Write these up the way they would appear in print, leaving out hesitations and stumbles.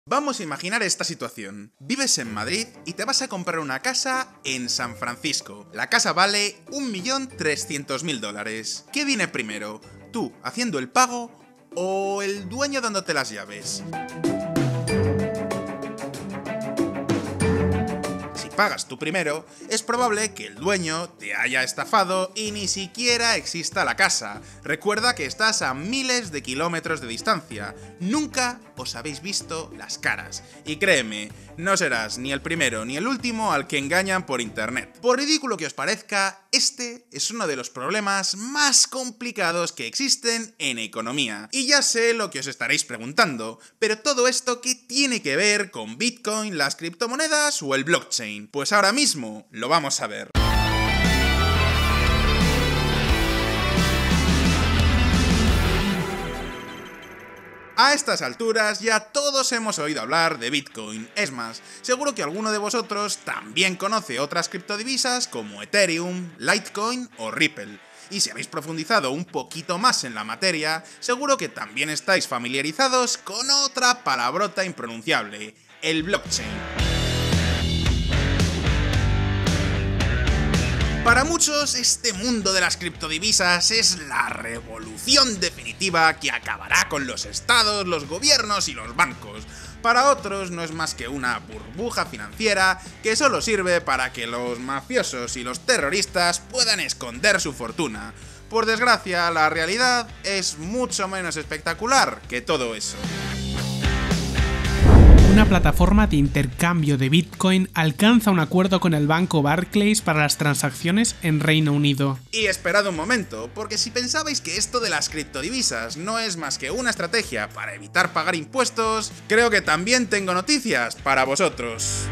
Vamos a imaginar esta situación. Vives en Madrid y te vas a comprar una casa en San Francisco. La casa vale 1.300.000 dólares. ¿Qué viene primero? ¿Tú haciendo el pago o el dueño dándote las llaves? Pagas tú primero, es probable que el dueño te haya estafado y ni siquiera exista la casa. Recuerda que estás a miles de kilómetros de distancia. Nunca os habéis visto las caras. Y créeme, no serás ni el primero ni el último al que engañan por internet. Por ridículo que os parezca, este es uno de los problemas más complicados que existen en economía. Y ya sé lo que os estaréis preguntando, pero todo esto, ¿qué tiene que ver con Bitcoin, las criptomonedas o el blockchain? Pues ahora mismo lo vamos a ver. A estas alturas ya todos hemos oído hablar de Bitcoin. Es más, seguro que alguno de vosotros también conoce otras criptodivisas como Ethereum, Litecoin o Ripple. Y si habéis profundizado un poquito más en la materia, seguro que también estáis familiarizados con otra palabrota impronunciable, el blockchain. Para muchos, este mundo de las criptodivisas es la revolución definitiva que acabará con los estados, los gobiernos y los bancos. Para otros no es más que una burbuja financiera que solo sirve para que los mafiosos y los terroristas puedan esconder su fortuna. Por desgracia, la realidad es mucho menos espectacular que todo eso. Una plataforma de intercambio de Bitcoin alcanza un acuerdo con el banco Barclays para las transacciones en Reino Unido. Y esperad un momento, porque si pensabais que esto de las criptodivisas no es más que una estrategia para evitar pagar impuestos, creo que también tengo noticias para vosotros.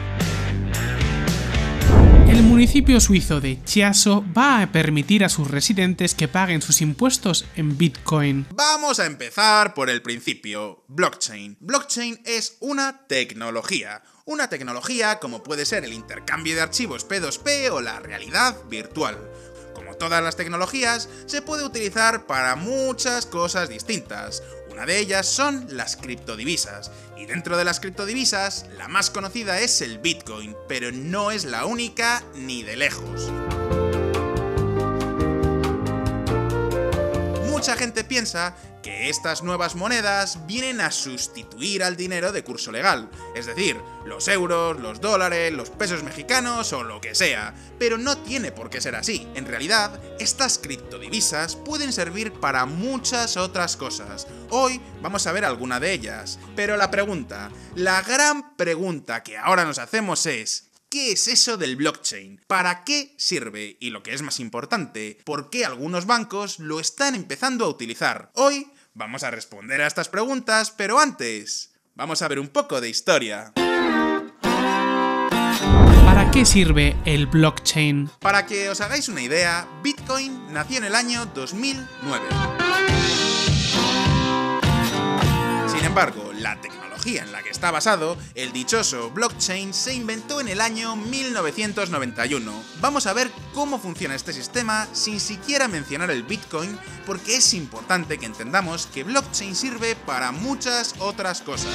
El municipio suizo de Chiasso va a permitir a sus residentes que paguen sus impuestos en Bitcoin. Vamos a empezar por el principio. Blockchain. Blockchain es una tecnología. Una tecnología como puede ser el intercambio de archivos P2P o la realidad virtual. Como todas las tecnologías, se puede utilizar para muchas cosas distintas. Una de ellas son las criptodivisas, y dentro de las criptodivisas, la más conocida es el Bitcoin, pero no es la única ni de lejos. Mucha gente piensa que estas nuevas monedas vienen a sustituir al dinero de curso legal, es decir, los euros, los dólares, los pesos mexicanos o lo que sea, pero no tiene por qué ser así. En realidad, estas criptodivisas pueden servir para muchas otras cosas. Hoy vamos a ver alguna de ellas, pero la gran pregunta que ahora nos hacemos es: ¿qué es eso del blockchain? ¿Para qué sirve? Y lo que es más importante, ¿por qué algunos bancos lo están empezando a utilizar? Hoy vamos a responder a estas preguntas, pero antes, vamos a ver un poco de historia. ¿Para qué sirve el blockchain? Para que os hagáis una idea, Bitcoin nació en el año 2009. Sin embargo, la tecnología en la que está basado, el dichoso blockchain, se inventó en el año 1991. Vamos a ver cómo funciona este sistema sin siquiera mencionar el Bitcoin, porque es importante que entendamos que blockchain sirve para muchas otras cosas.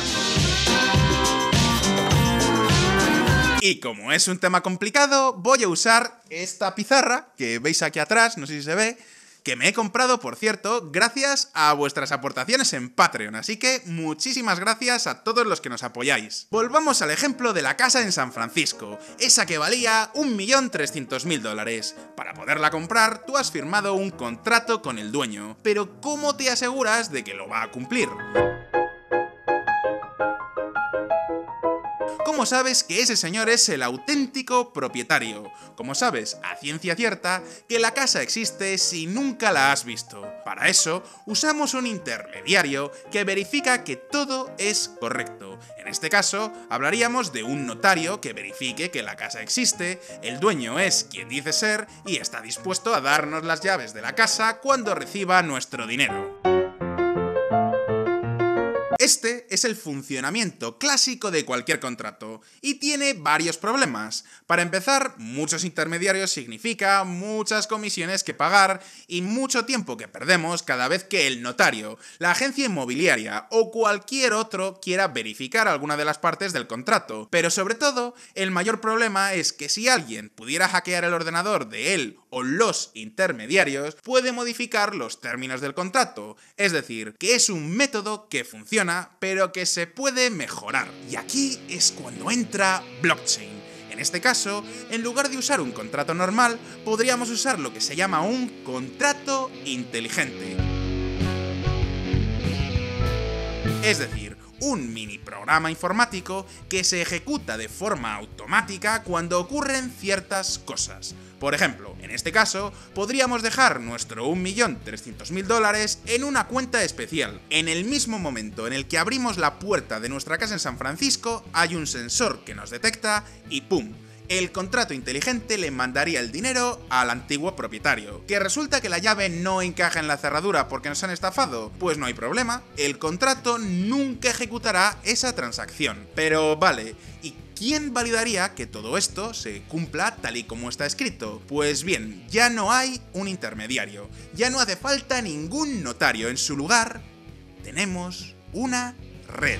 Y como es un tema complicado, voy a usar esta pizarra que veis aquí atrás, no sé si se ve, que me he comprado, por cierto, gracias a vuestras aportaciones en Patreon, así que muchísimas gracias a todos los que nos apoyáis. Volvamos al ejemplo de la casa en San Francisco, esa que valía 1.300.000 dólares. Para poderla comprar, tú has firmado un contrato con el dueño, pero ¿cómo te aseguras de que lo va a cumplir? ¿Cómo sabes que ese señor es el auténtico propietario? ¿Cómo sabes, a ciencia cierta, que la casa existe si nunca la has visto? Para eso, usamos un intermediario que verifica que todo es correcto. En este caso, hablaríamos de un notario que verifique que la casa existe, el dueño es quien dice ser y está dispuesto a darnos las llaves de la casa cuando reciba nuestro dinero. Este es el funcionamiento clásico de cualquier contrato y tiene varios problemas. Para empezar, muchos intermediarios significa muchas comisiones que pagar y mucho tiempo que perdemos cada vez que el notario, la agencia inmobiliaria o cualquier otro quiera verificar alguna de las partes del contrato. Pero sobre todo, el mayor problema es que si alguien pudiera hackear el ordenador de él o los intermediarios, puede modificar los términos del contrato. Es decir, que es un método que funciona, pero que se puede mejorar. Y aquí es cuando entra blockchain. En este caso, en lugar de usar un contrato normal, podríamos usar lo que se llama un contrato inteligente. Es decir, un mini programa informático que se ejecuta de forma automática cuando ocurren ciertas cosas. Por ejemplo, en este caso, podríamos dejar nuestro $1.300.000 en una cuenta especial. En el mismo momento en el que abrimos la puerta de nuestra casa en San Francisco, hay un sensor que nos detecta y ¡pum! El contrato inteligente le mandaría el dinero al antiguo propietario. ¿Que resulta que la llave no encaja en la cerradura porque nos han estafado? Pues no hay problema, el contrato nunca ejecutará esa transacción. Pero vale, ¿y quién validaría que todo esto se cumpla tal y como está escrito? Pues bien, ya no hay un intermediario, ya no hace falta ningún notario, en su lugar tenemos una red.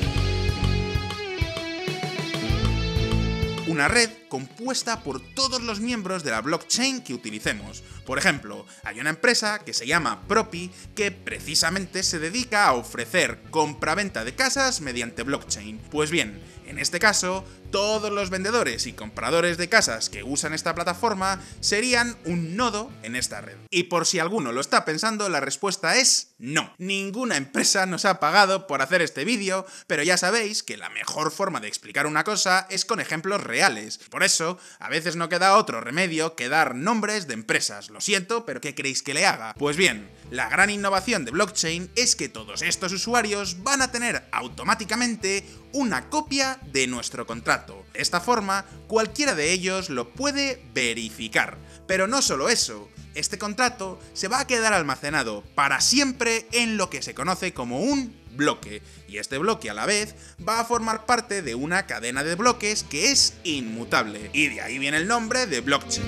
Una red compuesta por todos los miembros de la blockchain que utilicemos. Por ejemplo, hay una empresa que se llama Propy que precisamente se dedica a ofrecer compraventa de casas mediante blockchain. Pues bien, en este caso, todos los vendedores y compradores de casas que usan esta plataforma serían un nodo en esta red. Y por si alguno lo está pensando, la respuesta es no. Ninguna empresa nos ha pagado por hacer este vídeo, pero ya sabéis que la mejor forma de explicar una cosa es con ejemplos reales. Por eso, a veces no queda otro remedio que dar nombres de empresas. Lo siento, pero ¿qué queréis que le haga? Pues bien, la gran innovación de blockchain es que todos estos usuarios van a tener automáticamente una copia de nuestro contrato. De esta forma, cualquiera de ellos lo puede verificar. Pero no solo eso, este contrato se va a quedar almacenado para siempre en lo que se conoce como un bloque, y este bloque a la vez va a formar parte de una cadena de bloques que es inmutable, y de ahí viene el nombre de blockchain.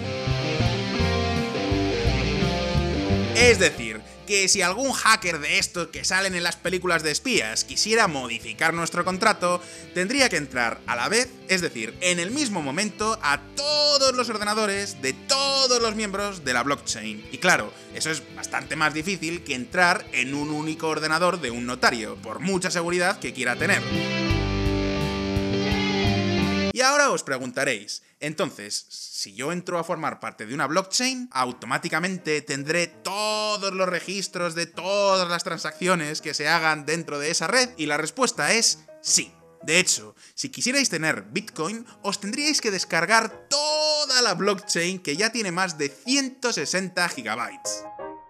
Es decir, que si algún hacker de estos que salen en las películas de espías quisiera modificar nuestro contrato, tendría que entrar a la vez, es decir, en el mismo momento, a todos los ordenadores de todos los miembros de la blockchain. Y claro, eso es bastante más difícil que entrar en un único ordenador de un notario, por mucha seguridad que quiera tener. Y ahora os preguntaréis, entonces, si yo entro a formar parte de una blockchain, ¿automáticamente tendré todos los registros de todas las transacciones que se hagan dentro de esa red? Y la respuesta es sí. De hecho, si quisierais tener Bitcoin, os tendríais que descargar toda la blockchain, que ya tiene más de 160 gigabytes.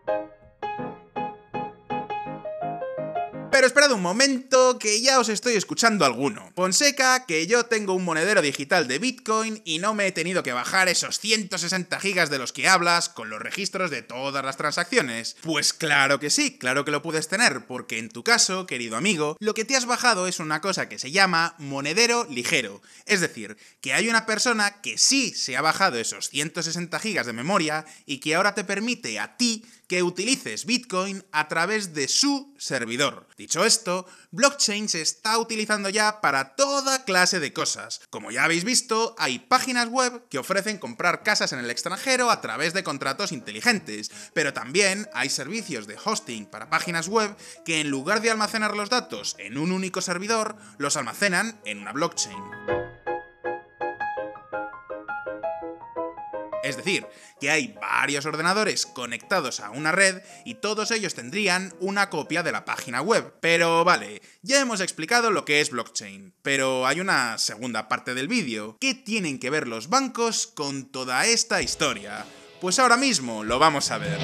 Pero esperad un momento, que ya os estoy escuchando alguno. Fonseca, que yo tengo un monedero digital de Bitcoin y no me he tenido que bajar esos 160 gigas de los que hablas con los registros de todas las transacciones. Pues claro que sí, claro que lo puedes tener, porque en tu caso, querido amigo, lo que te has bajado es una cosa que se llama monedero ligero. Es decir, que hay una persona que sí se ha bajado esos 160 gigas de memoria y que ahora te permite a ti que utilices Bitcoin a través de su servidor. Dicho esto, blockchain se está utilizando ya para toda clase de cosas. Como ya habéis visto, hay páginas web que ofrecen comprar casas en el extranjero a través de contratos inteligentes, pero también hay servicios de hosting para páginas web que en lugar de almacenar los datos en un único servidor, los almacenan en una blockchain. Es decir, que hay varios ordenadores conectados a una red y todos ellos tendrían una copia de la página web. Pero vale, ya hemos explicado lo que es blockchain, pero hay una segunda parte del vídeo. ¿Qué tienen que ver los bancos con toda esta historia? Pues ahora mismo lo vamos a ver.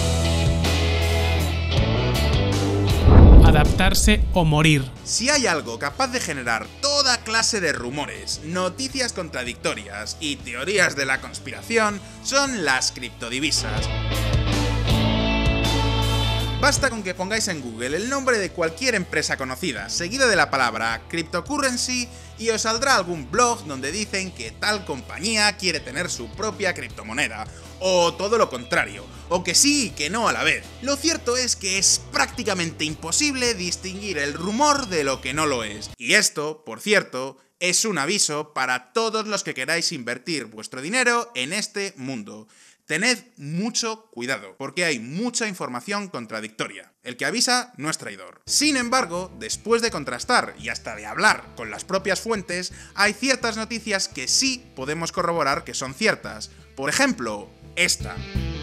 Adaptarse o morir. Si hay algo capaz de generar toda clase de rumores, noticias contradictorias y teorías de la conspiración, son las criptodivisas. Basta con que pongáis en Google el nombre de cualquier empresa conocida, seguida de la palabra cryptocurrency, y os saldrá algún blog donde dicen que tal compañía quiere tener su propia criptomoneda, o todo lo contrario, o que sí y que no a la vez. Lo cierto es que es prácticamente imposible distinguir el rumor de lo que no lo es. Y esto, por cierto, es un aviso para todos los que queráis invertir vuestro dinero en este mundo. Tened mucho cuidado, porque hay mucha información contradictoria. El que avisa no es traidor. Sin embargo, después de contrastar y hasta de hablar con las propias fuentes, hay ciertas noticias que sí podemos corroborar que son ciertas. Por ejemplo, esta.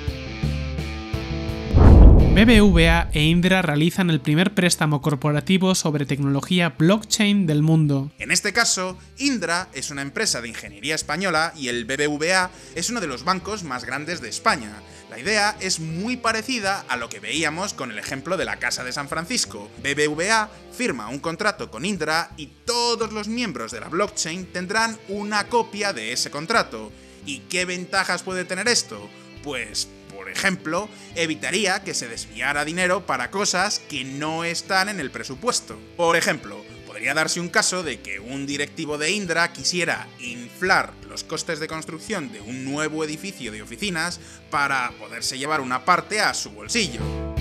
BBVA e Indra realizan el primer préstamo corporativo sobre tecnología blockchain del mundo. En este caso, Indra es una empresa de ingeniería española y el BBVA es uno de los bancos más grandes de España. La idea es muy parecida a lo que veíamos con el ejemplo de la Casa de San Francisco. BBVA firma un contrato con Indra y todos los miembros de la blockchain tendrán una copia de ese contrato. ¿Y qué ventajas puede tener esto? Pues, por ejemplo, evitaría que se desviara dinero para cosas que no están en el presupuesto. Por ejemplo, podría darse un caso de que un directivo de Indra quisiera inflar los costes de construcción de un nuevo edificio de oficinas para poderse llevar una parte a su bolsillo.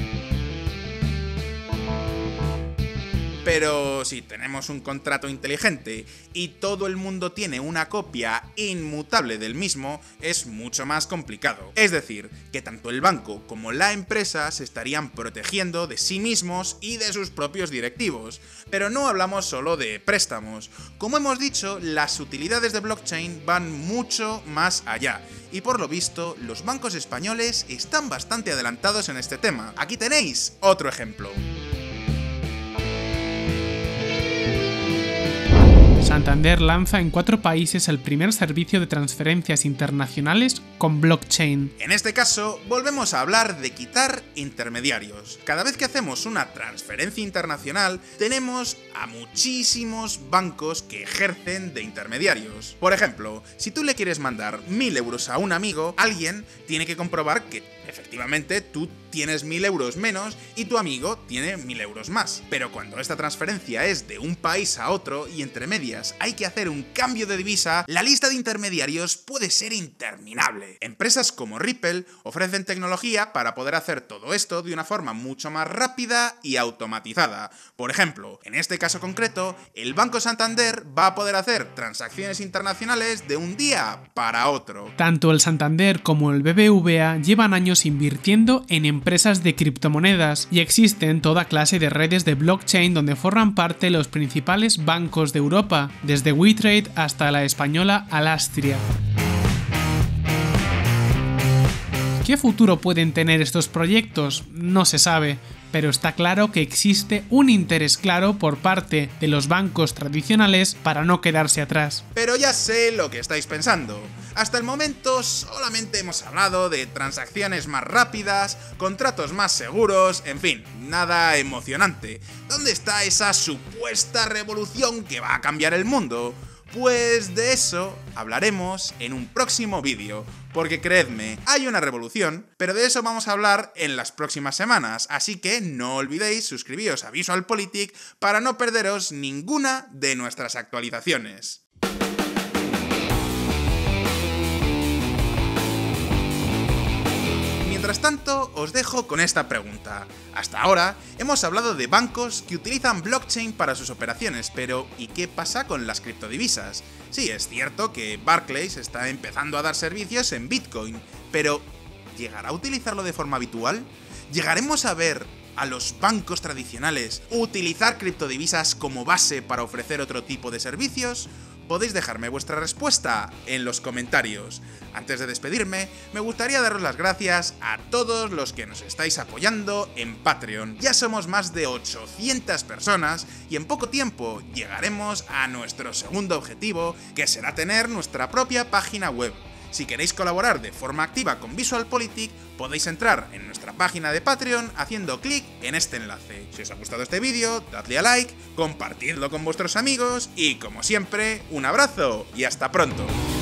Pero si tenemos un contrato inteligente y todo el mundo tiene una copia inmutable del mismo, es mucho más complicado. Es decir, que tanto el banco como la empresa se estarían protegiendo de sí mismos y de sus propios directivos. Pero no hablamos solo de préstamos. Como hemos dicho, las utilidades de blockchain van mucho más allá. Y por lo visto, los bancos españoles están bastante adelantados en este tema. Aquí tenéis otro ejemplo. Santander lanza en 4 países el primer servicio de transferencias internacionales con blockchain. En este caso, volvemos a hablar de quitar intermediarios. Cada vez que hacemos una transferencia internacional, tenemos a muchísimos bancos que ejercen de intermediarios. Por ejemplo, si tú le quieres mandar 1000 euros a un amigo, alguien tiene que comprobar que efectivamente tú tienes 1000 euros menos y tu amigo tiene 1000 euros más. Pero cuando esta transferencia es de un país a otro y entre medias hay que hacer un cambio de divisa, la lista de intermediarios puede ser interminable. Empresas como Ripple ofrecen tecnología para poder hacer todo esto de una forma mucho más rápida y automatizada. Por ejemplo, en este caso concreto, el Banco Santander va a poder hacer transacciones internacionales de un día para otro. Tanto el Santander como el BBVA llevan años invirtiendo en empresas de criptomonedas y existen toda clase de redes de blockchain donde forman parte los principales bancos de Europa, desde WeTrade hasta la española Alastria. ¿Qué futuro pueden tener estos proyectos? No se sabe, pero está claro que existe un interés claro por parte de los bancos tradicionales para no quedarse atrás. Pero ya sé lo que estáis pensando. Hasta el momento solamente hemos hablado de transacciones más rápidas, contratos más seguros, en fin, nada emocionante. ¿Dónde está esa supuesta revolución que va a cambiar el mundo? Pues de eso hablaremos en un próximo vídeo, porque creedme, hay una revolución, pero de eso vamos a hablar en las próximas semanas, así que no olvidéis suscribiros a VisualPolitik para no perderos ninguna de nuestras actualizaciones. Mientras tanto, os dejo con esta pregunta. Hasta ahora, hemos hablado de bancos que utilizan blockchain para sus operaciones, pero ¿y qué pasa con las criptodivisas? Sí, es cierto que Barclays está empezando a dar servicios en Bitcoin, pero ¿llegará a utilizarlo de forma habitual? ¿Llegaremos a ver a los bancos tradicionales utilizar criptodivisas como base para ofrecer otro tipo de servicios? Podéis dejarme vuestra respuesta en los comentarios. Antes de despedirme, me gustaría daros las gracias a todos los que nos estáis apoyando en Patreon. Ya somos más de 800 personas y en poco tiempo llegaremos a nuestro segundo objetivo, que será tener nuestra propia página web. Si queréis colaborar de forma activa con VisualPolitik, podéis entrar en nuestra página de Patreon haciendo clic en este enlace. Si os ha gustado este vídeo, dadle a like, compartidlo con vuestros amigos y, como siempre, un abrazo y hasta pronto.